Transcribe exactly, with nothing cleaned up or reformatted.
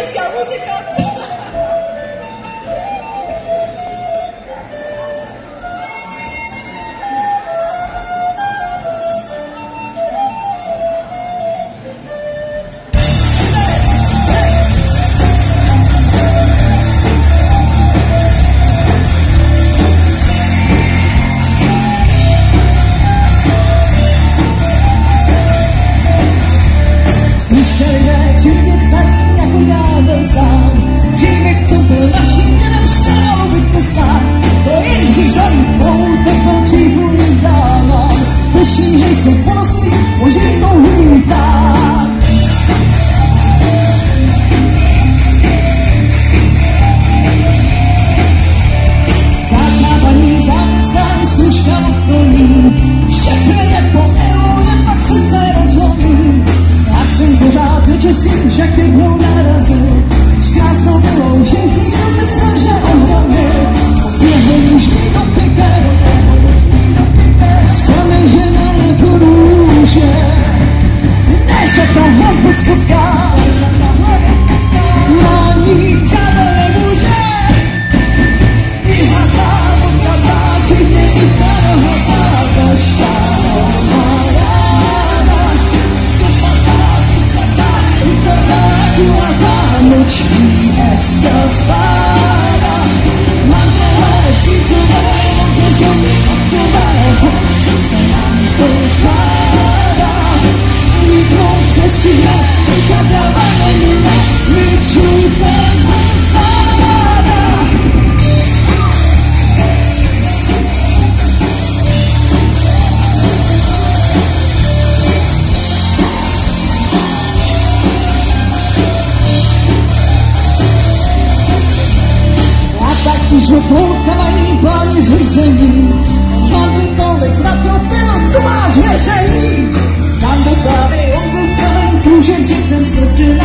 Italská muzika. Příběh starý jako já byl sám. Příběh, co byl naším dědem, stálo bych to sám. To jen křičaný poutek byl příbůlný dávám. Pošíhej se ponospí, možný to hůtá. Zácávaný zámecká i služka od koní. Všechny je po evo, jen pak srdce rozlomí. Ten pořád nečestný, že k jednou narazil. S krásnou bylou ženky, že myslel, že ohromil. Jeho mužný dotykem, zplamežené jako růže. Než to hlavy spodská, má ní kábel nemůže. Vyhatá, odkatá, klidně i ta rohatá, kaštáno má ráda. Noční eskapáda. Manželé švýcové, moc zlomí oktového, se nám pokládá. Uniknout nestihne, vykadava nemine, zvyčujte záda. Už ho foutka mají páni zhrzení. Mám tu tolik nakropil, to máš hezení. Mám do klávy, on byl kamen, kružem řeknem srdce